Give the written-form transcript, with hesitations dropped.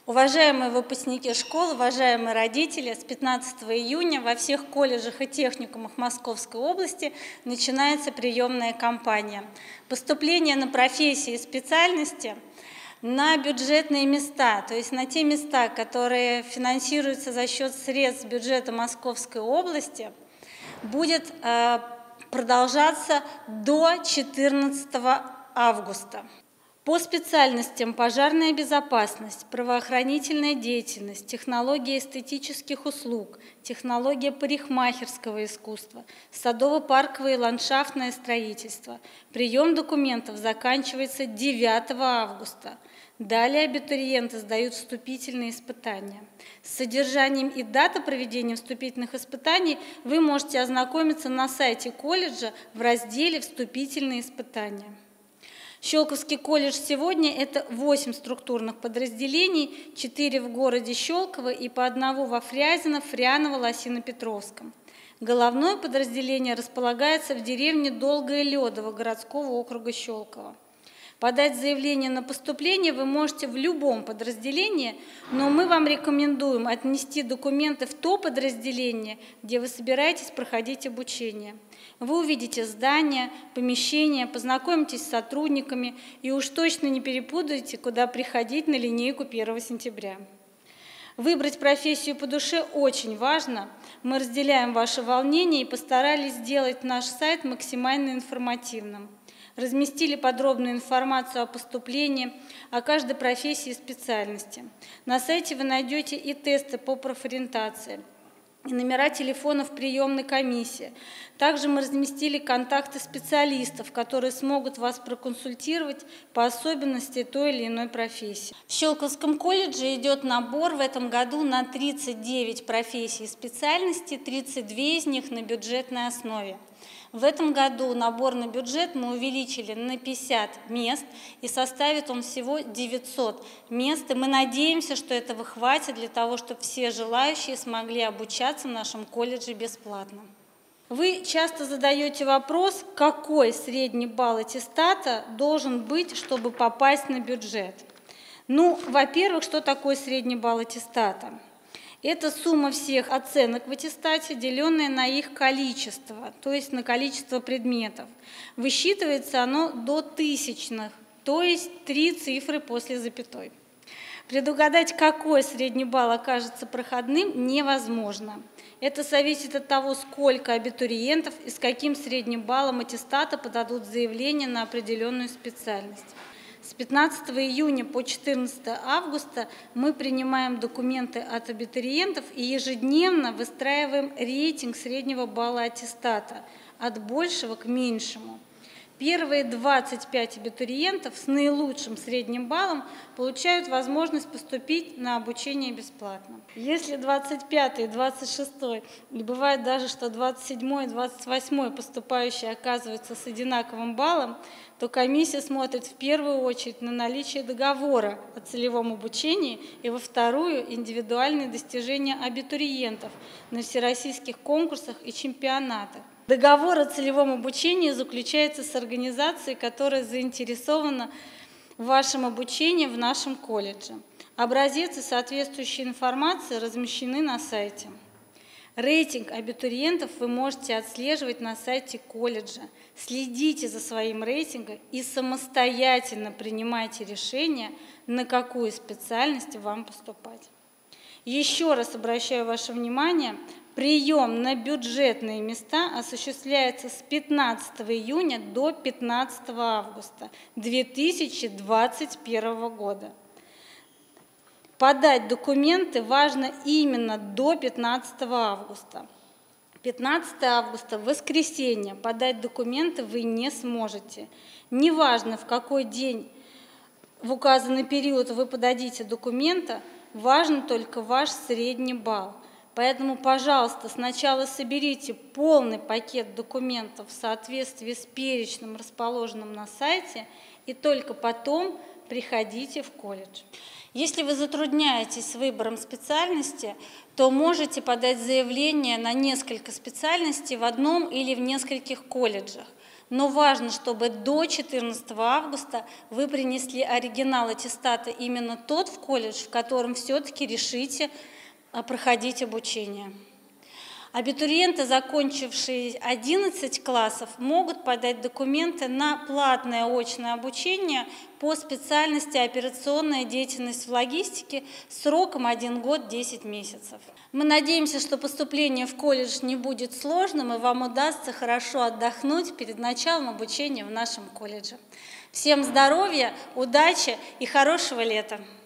Уважаемые выпускники школ, уважаемые родители, с 15 июня во всех колледжах и техникумах Московской области начинается приемная кампания. Поступление на профессии и специальности на бюджетные места, то есть на те места, которые финансируются за счет средств бюджета Московской области, будет продолжаться до 14 августа. По специальностям пожарная безопасность, правоохранительная деятельность, технология эстетических услуг, технология парикмахерского искусства, садово-парковое и ландшафтное строительство. Прием документов заканчивается 9 августа. Далее абитуриенты сдают вступительные испытания. С содержанием и датой проведения вступительных испытаний вы можете ознакомиться на сайте колледжа в разделе «Вступительные испытания». Щелковский колледж сегодня – это 8 структурных подразделений, 4 в городе Щелково и по 1 во Фрязино, Фряново, Лосино-Петровском. Головное подразделение располагается в деревне Долгое Ледово городского округа Щелково. Подать заявление на поступление вы можете в любом подразделении, но мы вам рекомендуем отнести документы в то подразделение, где вы собираетесь проходить обучение. Вы увидите здание, помещение, познакомитесь с сотрудниками и уж точно не перепутаете, куда приходить на линейку 1 сентября. Выбрать профессию по душе очень важно. Мы разделяем ваше волнение и постарались сделать наш сайт максимально информативным. Разместили подробную информацию о поступлении, о каждой профессии и специальности. На сайте вы найдете и тесты по профориентации, и номера телефонов приемной комиссии. Также мы разместили контакты специалистов, которые смогут вас проконсультировать по особенностям той или иной профессии. В Щелковском колледже идет набор в этом году на 39 профессий и специальностей, 32 из них на бюджетной основе. В этом году набор на бюджет мы увеличили на 50 мест, и составит он всего 900 мест. И мы надеемся, что этого хватит для того, чтобы все желающие смогли обучаться в нашем колледже бесплатно. Вы часто задаете вопрос, какой средний балл аттестата должен быть, чтобы попасть на бюджет. Ну, во-первых, что такое средний балл аттестата? Это сумма всех оценок в аттестате, деленная на их количество, то есть на количество предметов. Высчитывается оно до тысячных, то есть 3 цифры после запятой. Предугадать, какой средний балл окажется проходным, невозможно. Это зависит от того, сколько абитуриентов и с каким средним баллом аттестата подадут заявление на определенную специальность. С 15 июня по 14 августа мы принимаем документы от абитуриентов и ежедневно выстраиваем рейтинг среднего балла аттестата от большего к меньшему. Первые 25 абитуриентов с наилучшим средним баллом получают возможность поступить на обучение бесплатно. Если 25-й, 26-й, и бывает даже, что 27-й, 28-й поступающие оказываются с одинаковым баллом, то комиссия смотрит в первую очередь на наличие договора о целевом обучении и во вторую – индивидуальные достижения абитуриентов на всероссийских конкурсах и чемпионатах. Договор о целевом обучении заключается с организацией, которая заинтересована в вашем обучении в нашем колледже. Образец и соответствующая информация размещены на сайте. Рейтинг абитуриентов вы можете отслеживать на сайте колледжа. Следите за своим рейтингом и самостоятельно принимайте решение, на какую специальность вам поступать. Еще раз обращаю ваше внимание, прием на бюджетные места осуществляется с 15 июня до 15 августа 2021 года. Подать документы важно именно до 15 августа. 15 августа, в воскресенье, подать документы вы не сможете. Неважно, в какой день в указанный период вы подадите документы, важен только ваш средний балл. Поэтому, пожалуйста, сначала соберите полный пакет документов в соответствии с перечнем, расположенным на сайте, и только потом приходите в колледж. Если вы затрудняетесь с выбором специальности, то можете подать заявление на несколько специальностей в одном или в нескольких колледжах. Но важно, чтобы до 14 августа вы принесли оригинал аттестата именно тот в колледж, в котором все-таки решите проходить обучение. Абитуриенты, закончившие 11 классов, могут подать документы на платное очное обучение по специальности операционная деятельность в логистике сроком 1 год 10 месяцев. Мы надеемся, что поступление в колледж не будет сложным и вам удастся хорошо отдохнуть перед началом обучения в нашем колледже. Всем здоровья, удачи и хорошего лета!